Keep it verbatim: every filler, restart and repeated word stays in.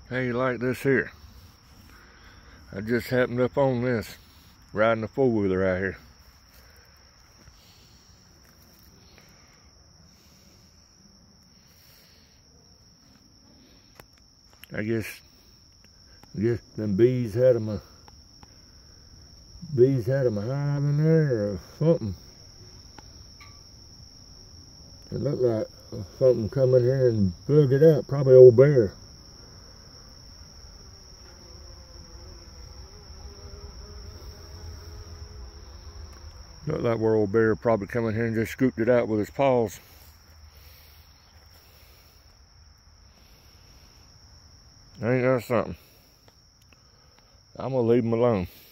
How you like this here? I just happened up on this, riding a four-wheeler out here. I guess, I guess them bees had them a, bees had them a hive in there or something. It looked like something come in here and plug it up, probably old bear. Looked like where old bear probably come in here and just scooped it out with his paws. Ain't that something? I'm gonna leave him alone.